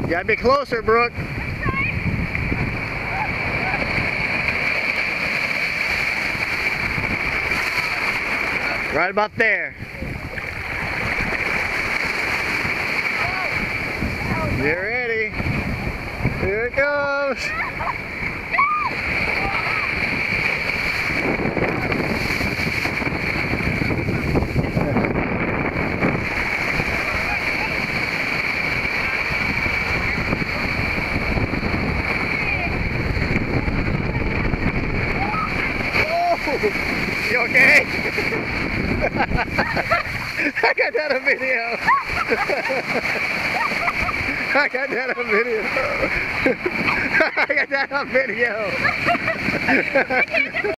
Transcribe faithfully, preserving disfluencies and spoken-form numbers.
You gotta be closer, Brooke. Right about there. Get ready. Here it goes. You okay? I got that on video. I got that on video. I got that on video.